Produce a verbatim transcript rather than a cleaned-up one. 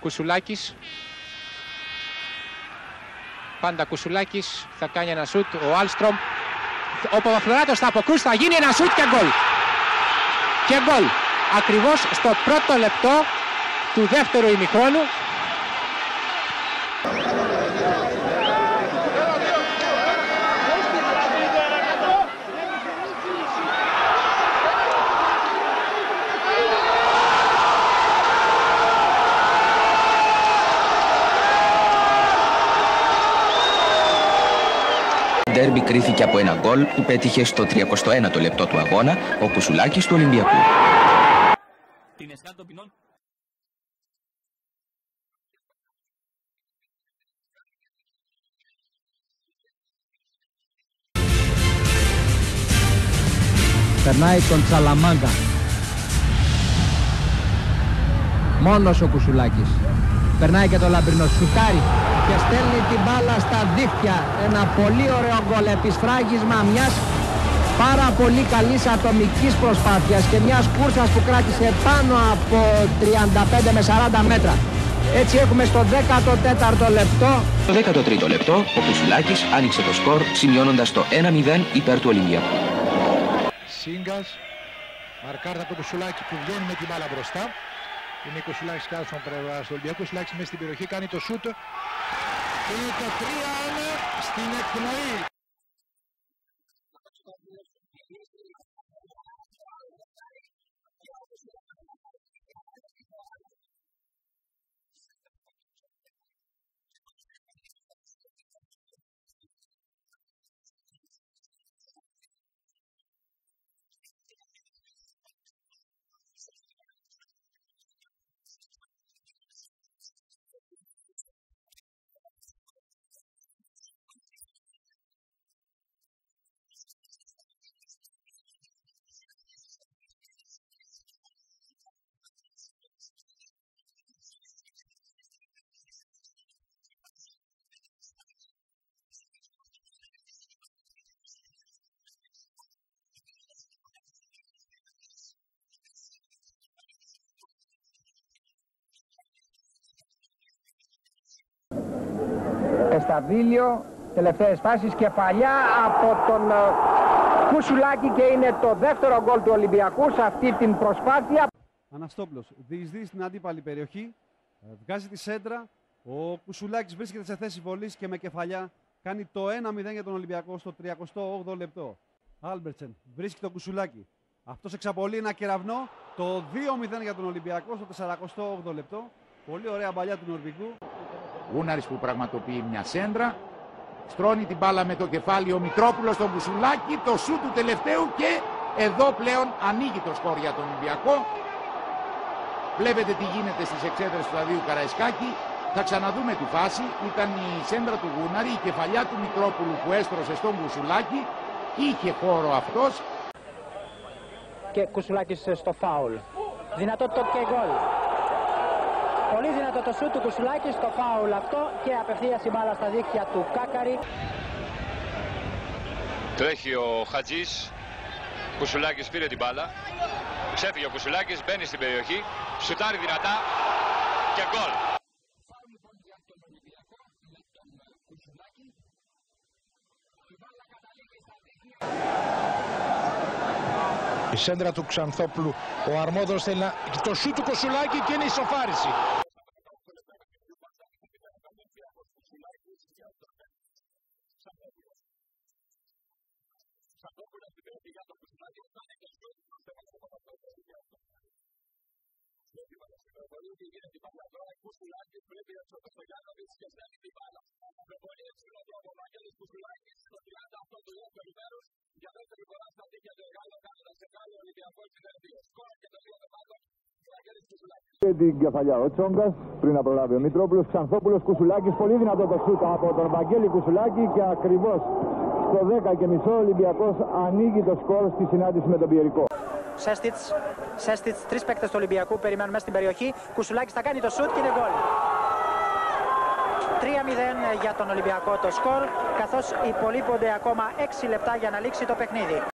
Κουσουλάκης. Πάντα Κουσουλάκης, θα κάνει ένα σουτ, ο Άλστρομ. Ο Παπαφλωράτος θα αποκρούσει, θα γίνει ένα σουτ και γκολ. Και γκολ. Ακριβώς στο πρώτο λεπτό του δεύτερου ημιχρόνου. Ντέρμπι κρίθηκε από ένα γκολ που πέτυχε στο τριακοστό ένατο λεπτό του αγώνα ο Κουσουλάκης του Ολυμπιακού. Περνάει τον Τσαλαμάγκα. Μόνος ο Κουσουλάκης. Περνάει και το Λαμπρινό, σουτάρει και στέλνει την μπάλα στα δίχτυα. Ένα πολύ ωραίο γκολ, επισφράγισμα μιας πάρα πολύ καλής ατομικής προσπάθειας και μιας κούρσας που κράτησε πάνω από τριάντα πέντε με σαράντα μέτρα. Έτσι έχουμε στο δέκατο τέταρτο λεπτό. Στο δέκατο τρίτο λεπτό ο Κουσουλάκης άνοιξε το σκορ σημειώνοντας το ένα μηδέν υπέρ του Ολυμπιακού. Σίγκας, μαρκάρτα από το Κουσουλάκη που βγαίνει με την μπάλα μπροστά. Είναι ο Κουσουλάκης κάτω στον Ολυμπιακό. Κουσουλάκης μέσα στην περιοχή κάνει το σούτ. Είναι το τρία ένα στην εκπνοή. Εσταβίλιο, τελευταίες φάσεις, κεφαλιά από τον Κουσουλάκη και είναι το δεύτερο γκολ του Ολυμπιακού σε αυτή την προσπάθεια. Αναστόπουλος διεισδύει στην αντίπαλη περιοχή, βγάζει τη σέντρα, ο Κουσουλάκης βρίσκεται σε θέση βολής και με κεφαλιά κάνει το ένα μηδέν για τον Ολυμπιακό στο τριακοστό όγδοο λεπτό. Άλμπερτσεν βρίσκει τον Κουσουλάκη, αυτός εξαπολύει ένα κεραυνό, το δύο μηδέν για τον Ολυμπιακό στο τεσσαρακοστό όγδοο λεπτό. Πολύ ωραία μπαλιά του Νορβηγού. Γούναρης που πραγματοποιεί μια σέντρα. Στρώνει την μπάλα με το κεφάλι ο Μητρόπουλος στον Κουσουλάκη. Το σου του τελευταίου και εδώ πλέον ανοίγει το σκορ για τον Ολυμπιακό. Βλέπετε τι γίνεται στις εξέδρες του Σταδίου Καραϊσκάκη. Θα ξαναδούμε τη φάση. Ήταν η σέντρα του Γούναρη, η κεφαλιά του Μητρόπουλου που έστρωσε στον Κουσουλάκη. Είχε χώρο αυτός. Και Κουσουλάκης στο φάουλ. Δυνατό το και γκολ. Πολύ δυνατό το σούτ του Κουσουλάκη στο φάουλ αυτό και απευθείας η μπάλα στα δίχτυα του Κάκαρη. Τρέχει ο Χατζής, Κουσουλάκης πήρε την μπάλα, ξέφυγε ο Κουσουλάκης, μπαίνει στην περιοχή, σουτάρει δυνατά και γκολ. Η σέντρα του Ξανθόπουλου, ο Αρμόδος θέλει να... το σούτ του Κουσουλάκη και είναι η ισοφάριση. Και την κεφαλιά ο Τσόγκας πριν να προλάβει ο Μητρόπουλος. Ξανθόπουλος, Κουσουλάκης, πολύ δυνατό το σούτ από τον Βαγγέλη Κουσουλάκη και ακριβώς στο δέκα και μισό Ολυμπιακός ανοίγει το σκορ στη συνάντηση με τον Πιερικό. Σέστιτς, Σέστιτς, τρεις παίκτες του Ολυμπιακού περιμένουν μέσα στην περιοχή. Κουσουλάκης θα κάνει το σούτ και είναι γκολ. τρία μηδέν για τον Ολυμπιακό το σκορ, καθώς υπολείπονται ακόμα έξι λεπτά για να λήξει το παιχνίδι.